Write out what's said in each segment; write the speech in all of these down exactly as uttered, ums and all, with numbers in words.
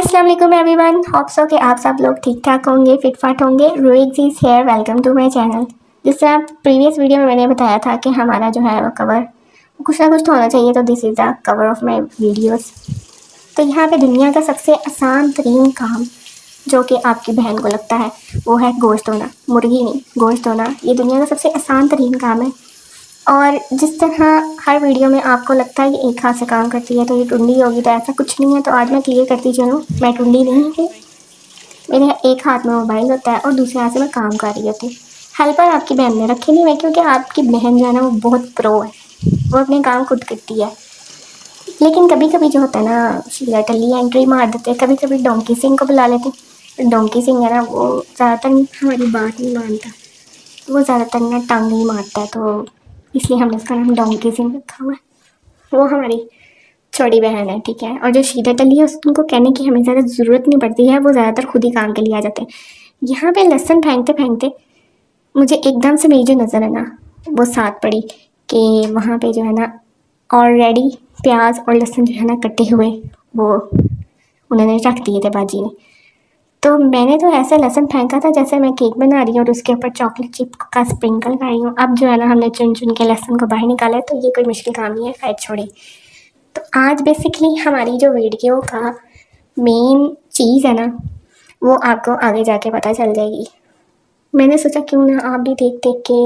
अस्सलाम वालेकुम everyone, hope so कि आप सब लोग ठीक ठाक होंगे, फिट फाट होंगे। रोइक is here, welcome to my channel. जिस तरह प्रीवियस वीडियो में मैंने बताया था कि हमारा जो है वो कवर कुछ ना कुछ तो होना चाहिए, तो this is the cover of my videos. तो यहाँ पे दुनिया का सबसे आसान तरीन काम जो कि आपकी बहन को लगता है वो है गोश्त धोना। मुर्गी नहीं, गोश्त धोना, ये दुनिया का सबसे आसान तरीन काम है। और जिस तरह हर वीडियो में आपको लगता है कि एक हाथ से काम करती है तो ये टुंडी होगी, तो ऐसा कुछ नहीं है। तो आज मैं क्लियर करती चलूँ, मैं टुंडी नहीं हूँ। मेरे एक हाथ में मोबाइल होता है और दूसरे हाथ से मैं काम कर रही होती हूँ। हेल्पर आपकी बहन ने रखी नहीं है, क्योंकि आपकी बहन जो है ना वो बहुत प्रो है, वो अपने काम खुद करती है। लेकिन कभी कभी जो होता है ना, शीला टल्ली एंट्री मार देते हैं। कभी कभी डोंकी सिंह को बुला लेते हैं। डोंकी सिंह है ना, वो ज़्यादातर हमारी बात नहीं मानता, वो ज़्यादातर ना टांग ही मारता है, तो इसलिए हमने उसका नाम डोंकी सिंह रखा हुआ है। वो हमारी छोटी बहन है, ठीक है। और जो शीला टल्ली है उनको कहने की हमें ज़्यादा ज़रूरत नहीं पड़ती है, वो ज़्यादातर खुद ही काम के लिए आ जाते हैं। यहाँ पे लहसुन फेंकते फेंकते मुझे एकदम से मेरी जो नज़र है ना वो साथ पड़ी कि वहाँ पे जो है ना ऑलरेडी प्याज और लहसुन जो है ना कटे हुए वो उन्होंने रख दिए थे बाजी ने। तो मैंने तो ऐसे लहसुन फेंका था जैसे मैं केक बना रही हूँ और उसके ऊपर चॉकलेट चिप का स्प्रिंकल कर रही हूँ। अब जो है ना हमने चुन चुन के लहसुन को बाहर निकाला है, तो ये कोई मुश्किल काम नहीं है, खैर छोड़े। तो आज बेसिकली हमारी जो वीडियो का मेन चीज़ है ना वो आपको आगे जाके पता चल जाएगी। मैंने सोचा क्यों ना आप भी देख देख के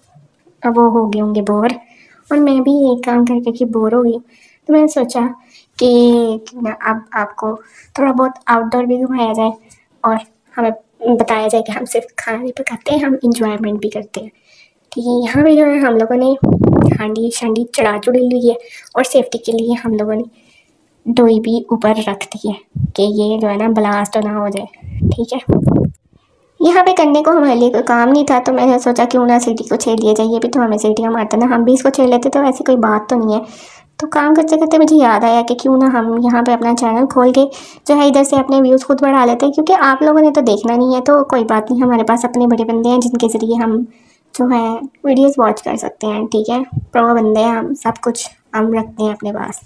अब वो हो गए होंगे बोर, और मैं भी एक काम कर करके बोर हो गई। तो मैंने सोचा कि क्यों ना अब आपको थोड़ा बहुत आउटडोर भी घुमाया जाए और हमें बताया जाए कि हम सिर्फ खाना नहीं पकाते हैं, हम इंजॉयमेंट भी करते हैं। ठीक है, यहाँ पे जो है हम लोगों ने हांडी शांडी चढ़ा चुड़ी ली है और सेफ्टी के लिए हम लोगों ने डोई भी ऊपर रख दी है कि ये जो है ना ब्लास्ट ना हो जाए। ठीक है, यहाँ पे करने को हमारे लिए कोई काम नहीं था, तो मैंने सोचा क्यों ना सीटी को छेड़ लिया जाए। ये भी तो हमें सीटियाँ मारता ना, हम भी इसको छेड़ लेते, तो ऐसी कोई बात तो नहीं है। तो काम करते करते मुझे याद आया कि क्यों ना हम यहाँ पे अपना चैनल खोल के जो है इधर से अपने व्यूज़ खुद बढ़ा लेते हैं, क्योंकि आप लोगों ने तो देखना नहीं है, तो कोई बात नहीं, हमारे पास अपने बड़े बंदे हैं जिनके ज़रिए हम जो है वीडियोस वॉच कर सकते हैं। ठीक है, प्रो बंदे हैं हम, सब कुछ हम रखते हैं अपने पास।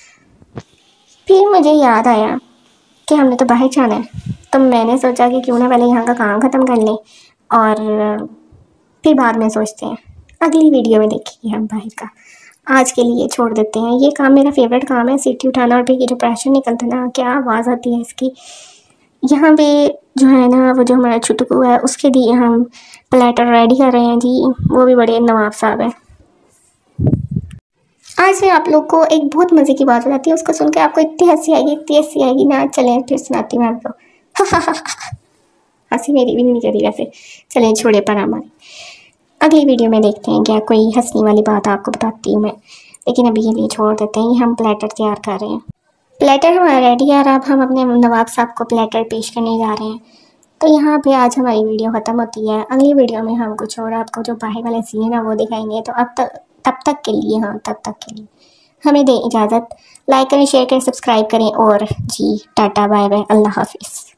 फिर मुझे याद आया कि हमने तो बाहर जाना है, तो मैंने सोचा कि क्यों ना पहले यहाँ का काम ख़त्म कर लें और फिर बाद में सोचते हैं, अगली वीडियो में देखेंगे हम बाहर का। आज के लिए छोड़ देते हैं। ये काम मेरा फेवरेट काम है, सीटी उठाना, और फिर ये जो प्रेशर निकलता है ना, क्या आवाज़ आती है इसकी। यहाँ पे जो है ना वो जो हमारा छुटकू है उसके लिए हम प्लेटर रेडी कर रहे हैं जी, वो भी बड़े नवाब साहब है। आज मैं आप लोग को एक बहुत मज़े की बात बताती हूँ, उसको सुन के आपको इतनी हंसी आएगी, इतनी हंसी आएगी ना। चलें फिर सुनाती हूँ आपको। हंसी मेरी भी नहीं करी वैसे, चलें छोड़े पर हमारी अगली वीडियो में देखते हैं क्या कोई हंसने वाली बात आपको बताती हूँ मैं, लेकिन अभी ये लिए छोड़ देते हैं। ये हम प्लेटर तैयार कर रहे हैं, प्लेटर हमारा रेडी है और अब हम अपने नवाब साहब को प्लेटर पेश करने जा रहे हैं। तो यहाँ पे आज हमारी वीडियो ख़त्म होती है। अगली वीडियो में हम कुछ और आपको जो बाहर वाले सीन है ना वो दिखाएंगे। तो अब तक तब तक के लिए हाँ तब तक के लिए हमें दें इजाज़त। लाइक करें, शेयर करें, सब्सक्राइब करें और जी टाटा बाय बाय, अल्लाह हाफिज़।